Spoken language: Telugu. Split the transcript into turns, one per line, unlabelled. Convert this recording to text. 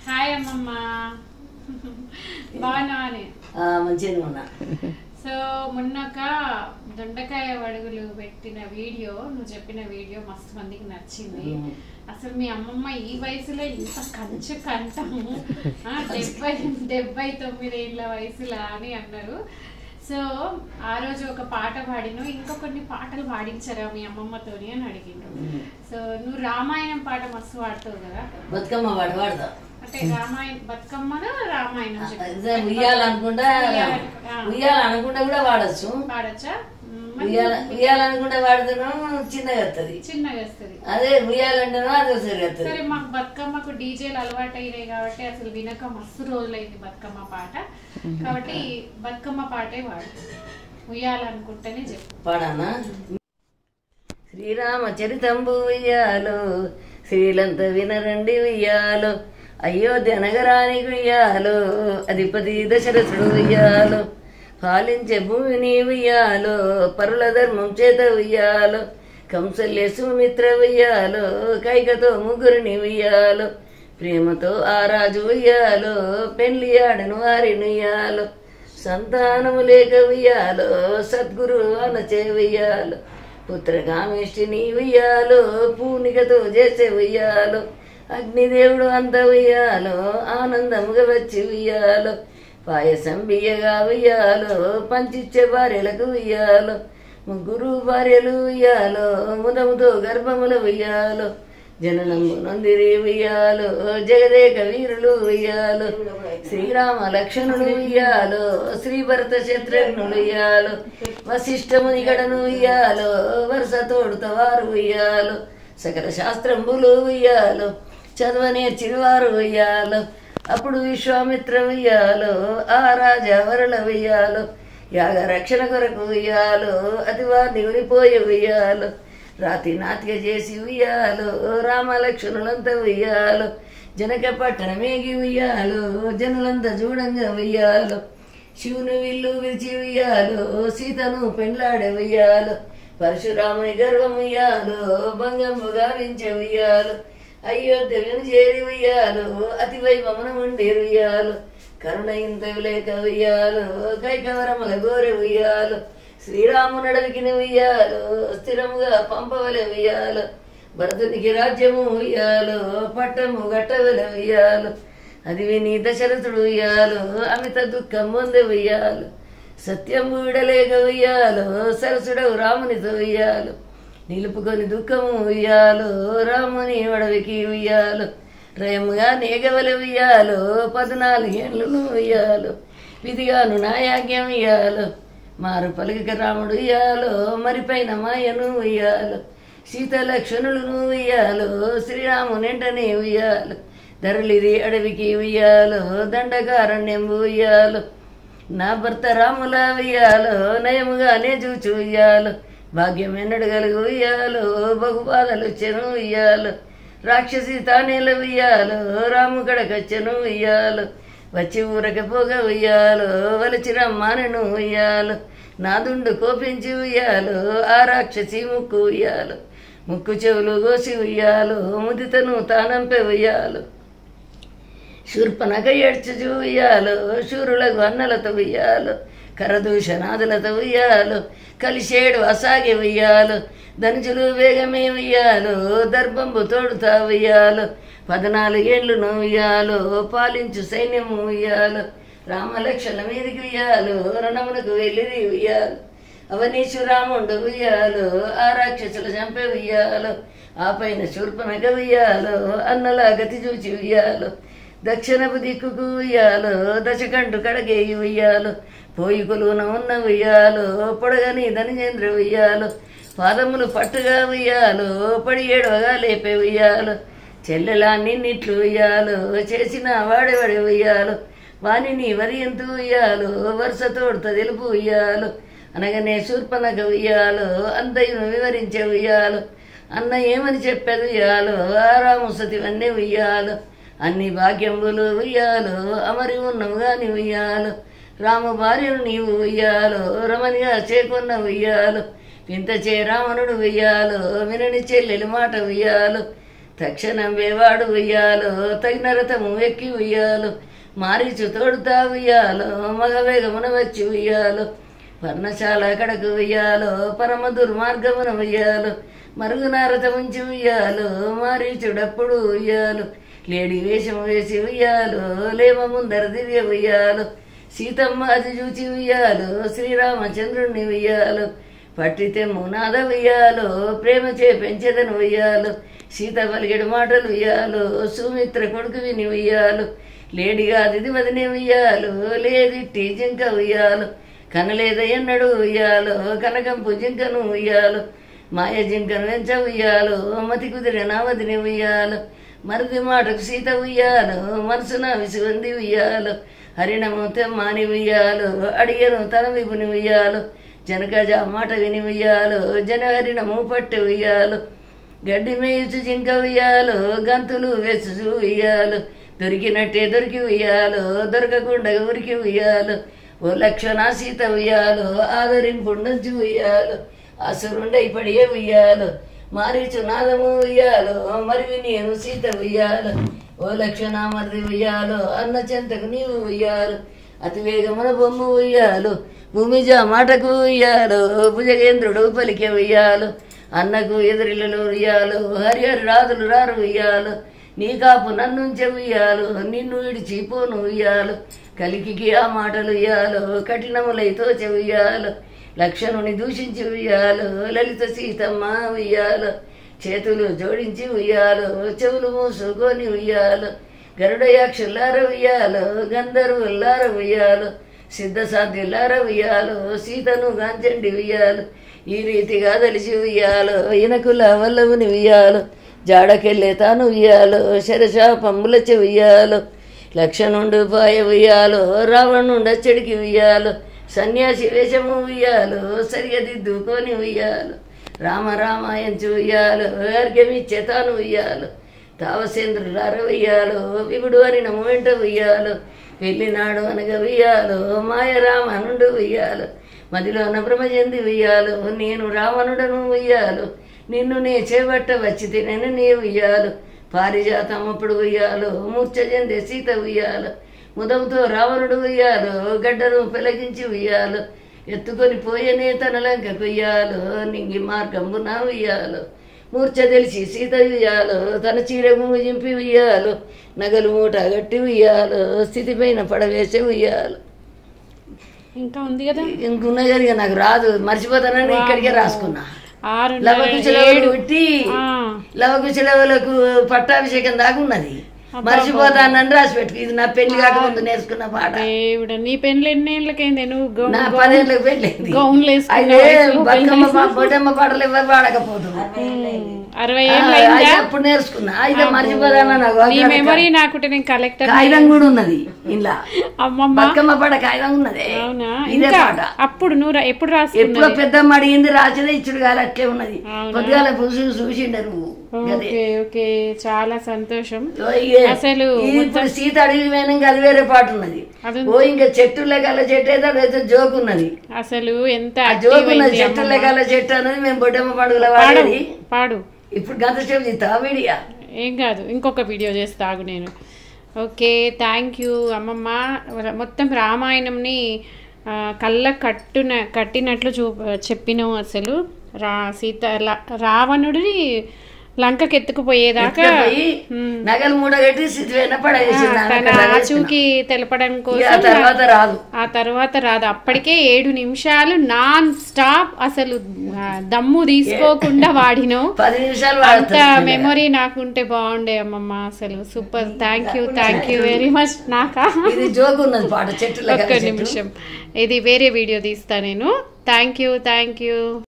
హాయ్ అమ్మమ్మ బాగున్నావని
మంచిగా ఉన్నా.
సో మొన్నక దొండకాయ వడుగులు పెట్టిన వీడియో, నువ్వు చెప్పిన వీడియో మస్తు మందికి నచ్చింది. అసలు మీ అమ్మమ్మ ఈ వయసులో ఇంత కంచు కంఠము 79 ఏళ్ళ వయసులా అని అన్నారు. సో ఆ రోజు ఒక పాట పాడిను, ఇంకా కొన్ని పాటలు పాడించారా మీ అమ్మమ్మతోని అని అడిగిండు. సో నువ్వు రామాయణం పాట మస్తు పాడుతావు కదా,
బతుకమ్మ పాడతా
అంటే రామాయణ బతుకమ్మను రామాయణం
ఉయ్యాలనుకుంటా కూడా వాడచ్చు.
పాడచ్చా?
ఉయ్యాలనుకుంటే వాడుతున్నాం, చిన్నగా వస్తుంది.
చిన్నగా వస్తుంది.
అదే ఉయ్యాలంటేనో అదే సరి వస్తుంది.
సరే, మాకు బతుకమ్మకు డీజేలు అలవాటు అయినాయి కాబట్టి అసలు వినక మస్తు రోజులైంది బతుకమ్మ పాట. కాబట్టి బతుకమ్మ పాటే వాడు, ఉయ్యాలనుకుంటేనే చెప్పు.
పాడానా? శ్రీరామచరితంబు ఉయ్యాలో, శ్రీలంత వినరండి ఉయ్యాలో, అయోధ్య నగరానికి ఉయ్యాలో, అధిపతి దశరథుడు ఉయ్యాలో, పాలించే భూమిని ఉయ్యాలో, పరుల ధర్మం చేత ఉయ్యాలో, కంసల్య సుమిత్ర ఉయ్యాలో, కైకతో ముగ్గురిని ఉయ్యాలో, ప్రేమతో ఆ రాజు ఉయ్యాలో, పెళ్లి ఆడను వారిని ఉయ్యాలో, సంతానము లేక ఉయ్యాలో, సద్గురు అనచే ఉయ్యాలో, పుత్రకామేష్టిని ఉయ్యాలో, పూనికతో చేసే ఉయ్యాలో, అగ్నిదేవుడు అంత ఉయ్యాలో, ఆనందముగా వచ్చి ఉయ్యాలో, పాయసం బియ్యగా ఉయ్యాలో, పంచిచ్చే భార్యలకు ఉయ్యాలో, ముగ్గురు భార్యలు ఉయ్యాలో, ముదముతో గర్భములు ఉయ్యాలో, జననము నొందిరి ఉయ్యాలో, జగదేక వీరులు ఉయ్యాలో, శ్రీరామ లక్ష్మణుడు ఉయ్యాలో, శ్రీభరత శత్రుఘ్నులు ఉయ్యాలో, వశిష్ఠముని గడను ఉయ్యాలో, వరుస తోడుత వారు ఉయ్యాలో, సకల శాస్త్రంబులు ఉయ్యాలో, చదవనేర్చివారు ఉయ్యాలో, అప్పుడు విశ్వామిత్ర ఉయ్యాలో, ఆ రాజా వరల ఉయ్యాలో, యాగ రక్షణ కొరకు ఉయ్యాలో, అతి వారిని ఉరిపోయి ఉయ్యాలో, రాతి నాతిక చేసి ఉయ్యాలో, రామలక్ష్మణులంతా ఉయ్యాలో, జనక పట్టణమేగి ఉయ్యాలో, జనులంతా చూడంగా ఉయ్యాలో, శివుని విల్లు విరిచి ఉయ్యాలో, సీతను పెండ్లాడే ఉయ్యాలో, పరశురాముని గర్వం ఉయ్యాలో, భంగంబు గావించే ఉయ్యాలో, అయోధ్యను చేరి ఉయ్యాలో, అతి వైభవన ఉండి ఉయ్యాలో, కరుణ ఇంతవి లేక ఉయ్యాలో, కైకవరముల గోరె ఉయ్యాలో, శ్రీరామునడవికి ఉయ్యాలో, స్థిరముగా పంపవలె ఉయ్యాలో, భరతునికి రాజ్యము ఉయ్యాలో, పట్టము గట్టవల ఉయ్యాలో, అది విని దశరథుడు ఉయ్యాలో, అమిత దుఃఖం పొంది ఉయ్యాలో, సత్యం వీడలేక ఉయ్యాలో, సరసుడవు రామునితో ఉయ్యాలో, నిలుపుకొని దుఃఖము ఉయ్యాలో, రాముని అడవికి ఉయ్యాలో, రయముగా నేగవల ఉయ్యాలో, 14 ఏళ్ళను ఉయ్యాలో, విధిగాను నాయాజ్ఞం ఉయ్యాలో, మారు పలిక రాముడు ఉయ్యాలో, మరిపైన మాయను ఉయ్యాలో, సీత లక్ష్మణులను ఉయ్యాలో, శ్రీరామునెంటనే ఉయ్యాలో, ధరలిది అడవికి ఉయ్యాలో, దండకారణ్యంబు ఉయ్యాలో, నా భర్త రాముల ఉయ్యాలో, నయముగానే చూచు ఉయ్యాలో, భాగ్యం ఎన్నడు కలుగు ఉయ్యాలో, బహుబాధలు చెను ఉయ్యాలో, రాక్షసి తానేల ఉయ్యాలో, రాము కడకచ్చెను ఉయ్యాలో, వచ్చి ఊరకపోగ ఉయ్యాలో, వలచి రమ్మానను ఉయ్యాలో, నాదుండు కోపించి ఉయ్యాలో, ఆ రాక్షసి ముక్కు ఉయ్యాలో, ముక్కు చెవులు గోసి ఉయ్యాలో, ముదితను తానంపె ఉయ్యాలో, శూర్పనక ఏడ్చుచు ఉయ్యాలో, శూరులకు అన్నలతో ఉయ్యాలో, కరదూషణాదులతో ఉయ్యాలో, కలిసేడు అసాగి ఉయ్యాలో, ధనుజులు వేగమే ఉయ్యాలో, దర్భంబు తోడుతా ఉయ్యాలో, 14 ఏళ్లు ఉయ్యాలో, పాలించు సైన్యము ఉయ్యాలో, రామలక్ష్మణ మీదికి ఉయ్యాలో, రణమునకు వెళ్ళిది ఉయ్యాలో, అవనీశ్వరాముండు ఉయ్యాలో, ఆ రాక్షసులు చంపే ఉయ్యాలో, ఆ పైన శూర్పనక ఉయ్యాలో, అన్నలా గతి చూచి ఉయ్యాలో, దక్షిణపు దిక్కుకు ఉయ్యాలో, దశకంఠు కడగేయి ఉయ్యాలో, పోయి కొలువున ఉన్న ఉయ్యాలో, పొడగని ధనిజేంద్ర ఉయ్యాలో, పాదములు పట్టుగా ఉయ్యాలో, పడి ఏడవగా లేపే ఉయ్యాలో, చెల్లెలా నిన్నిట్లు ఉయ్యాలో, చేసిన వాడెవడి ఉయ్యాలో, వాణిని వరియంతు ఉయ్యాలో, వరుస తోడుత తెలుపు ఉయ్యాలో, అనగానే శూర్పనక ఉయ్యాలో, అంతయును వివరించే ఉయ్యాలో, అన్న ఏమని చెప్పేది ఉయ్యాలో, ఆరాము సతివన్నీ ఉయ్యాలో, అన్ని భాగ్యంబులు ఉయ్యాలో, అమరి ఉన్నవు గాని ఉయ్యాలో, రాము భార్యను నీవు ఉయ్యాలో, రమణిగా చేకొన్న ఉయ్యాలో, వింత చే రావణుడు ఉయ్యాలో, వినని చెల్లెలు మాట ఉయ్యాలో, తక్షణం వేవాడు ఉయ్యాలో తగిన రథము ఎక్కి ఉయ్యాలో మారీచు తోడుతా ఉయ్యాలో మగవేగమున వచ్చి ఉయ్యాలో పర్ణశాల కడకు ఉయ్యాలో పరమ దుర్మార్గమున ఉయ్యాలో మరుగున రథముంచి ఉయ్యాలో మారీచుడప్పుడు ఉయ్యాలో లేడి వేషము వేసి ఉయ్యాలో లేమ ముందర దివ్య ఉయ్యాలో సీతమ్మ అది చూచి ఉయ్యాలో శ్రీరామచంద్రుణ్ణి ఉయ్యాలో పట్టితెమ్ము నాద ఉయ్యాలో ప్రేమచే పెంచెదను ఉయ్యాలో సీత పలికెడు మాటలు ఉయ్యాలో సుమిత్ర కొడుకు విని ఉయ్యాలో లేడిగా దిది వదిని ఉయ్యాలో లేదిట్టి జింక ఉయ్యాలో కనలేద ఎన్నడు ఉయ్యాలో కనకంపు జింకను ఉయ్యాలో మాయ జింకను వెంచ ఉయ్యాలో మతి కుదిరిన వదిని ఉయ్యాలో మరిది మాటకు సీత ఉయ్యాలో మనసున విసుగంది ఉయ్యాలో హరిణము తెమ్మాని ఉయ్యాలో అడిగను తన విపుని ఉయ్యాలో జనకజ మాట విని ఉయ్యాలో జనహరిణము పట్టె ఉయ్యాలో గడ్డి మేయుచు జింక ఉయ్యాలో గంతులు వేసు ఉయ్యాలో దొరికినట్టే దొరికి ఉయ్యాలో దొరకకుండా ఉరికి ఉయ్యాలో ఓ లక్షణ సీత ఉయ్యాలో ఆదరింపుండొచ్చు ఉయ్యాలో అసురుండై పడియే ఉయ్యాలో మారీచు నాదము ఉయ్యాలో మరి నేను సీత ఉయ్యాలో ఓ లక్షణ మరిది ఉయ్యాలో అన్న చెంతకు నీవు ఉయ్యాలో అతి వేగమున బొమ్మ ఉయ్యాలో భూమిజ మాటకు ఉయ్యాలో భుజగేంద్రుడు పలికే ఉయ్యాలో అన్నకు ఎదురిలలో ఉయ్యాలో హరిహరి రాజులు రారు ఉయ్యాలో నీ కాపు నన్నుంచె ఉయ్యాలో నిన్ను విడిచిపోను ఉయ్యాలో కలికి ఆ మాటలు ఉయ్యాలో కఠినములైతో చెయ్యాలో లక్షణుని దూషించి ఉయ్యాలో లలిత సీతమ్మ ఉయ్యాలో చేతులు జోడించి ఉయ్యాలో చెవులు మూసుకొని ఉయ్యాలో గరుడయాక్షులార ఉయ్యాలో గంధర్వులార ఉయ్యాలో సిద్ధ సాధ్యులార ఉయ్యాలో సీతను గాంచండి ఉయ్యాలో ఈ రీతిగా తెలిసి ఉయ్యాలో ఇనకుల వల్లవుని ఉయ్యాలో జాడకెళ్ళే తాను ఉయ్యాలో శరశాపములచి ఉయ్యాలో లక్షణుండు పాయ ఉయ్యాలో రావణుండచ్చడికి ఉయ్యాలో సన్యాసి వేషము ఉయ్యాలో సరిగదిద్దుకొని ఉయ్యాలో రామ రామాయంచు ఉయ్యాలో అర్ఘ్యమిచ్చే తాను ఉయ్యాలో తావసేంద్రులార ఉయ్యాలో విగుడు హరిణము వెంట ఉయ్యాలో వెళ్ళినాడు అనగా ఉయ్యాలో మాయ రామనుండు ఉయ్యాలో మదిలోన భ్రమజంది ఉయ్యాలో నేను రావణుడను ఉయ్యాలో నిన్ను నే చేపట్ట వచ్చి తినను నీ ఉయ్యాలో పారిజాతం అప్పుడు ఉయ్యాలో మూర్ఛ చెందే సీత ఉయ్యాలో ముదంతో రావణుడు ఉయ్యాలో గడ్డను పెలగించి ఉయ్యాలో ఎత్తుకొని పోయనే తన లంకకు ఉయ్యాలో నింగి మార్గంబున ఉయ్యాలో మూర్ఛ తెలిసి సీత ఉయ్యాలో తన చీర జింపి ఉయ్యాలో నగలు మూట గట్టి ఉయ్యాలో స్థితిపైన పడవేసే ఉయ్యాలో
ఇంకా ఉంది కదా
ఇంకున్నది కానీ నాకు రాదు మర్చిపోతానని ఇక్కడికే రాసుకున్నా లవకుశలవులు పెట్టి లవకుశలవులకు పట్టాభిషేకం దాకా ఉన్నది మర్చిపోతానని రాసి పెట్టుకు ఇది నా పెళ్లి కాకముందు నేర్చుకున్న పాట
నీ పెళ్లి ఎన్ని ఏళ్ళకైంది నువ్వు
నా 10 ఏళ్ళకి పెళ్ళింది బొడ్డమ్మ పాటలు ఎవరు పాడకపోతున్నారు
60 ఏళ్ళు
అప్పుడు నేర్చుకున్నా అయితే మర్చిపోతానా
మెమరీ నాకుంటే నేను కలెక్టర్
కాగితం కూడా ఉన్నది ఇలా బతుకమ్మ పాట కాగితం ఉన్నది ఇదే పాట
అప్పుడు నువ్వు ఎప్పుడు రాసి
ఎప్పుడో పెద్దమ్మ అడిగింది రాసేదే ఇచ్చుడు కాదు అట్లే ఉన్నది పొద్దుగాల చూసిండరు
ఓకే చాలా సంతోషం అసలు
ఇప్పుడు సీత అడిగి పోయినాక అది వేరే పాట ఉన్నది ఓ ఇంకా చెట్టు లెక్కల చెట్టు అయితే జోక్ ఉన్నది
అసలు ఎంత
జోక్ ఉన్నది చెట్టు లెక్కల చెట్టు అనేది మేము బొడ్డమ్మ పండుగల వాడేది
పాడు
ఇప్పుడు గంట సేపు చేస్తావా వీడియో
ఏం కాదు ఇంకొక వీడియో చేస్తాగు నేను ఓకే థ్యాంక్ యూ అమ్మమ్మ మొత్తం రామాయణంని కళ్ళ కట్టినట్లు చెప్పినావు అసలు సీత రావణుడి లంకకి ఎత్తుకుపోయేదాకా
నగలు మూడగట్టి
ఆచూకి తెలపడం కోసం ఆ తర్వాత రాదు అప్పటికే 7 నిమిషాలు నాన్ స్టాప్ అసలు దమ్ము తీసుకోకుండా వాడినావు
10 నిమిషాలు
అంత మెమొరీ నాకుంటే బాగుండే అమ్మమ్మ అసలు super thank you very much నాకా ఒక్క నిమిషం ఇది వేరే వీడియో తీస్తా నేను థ్యాంక్ యూ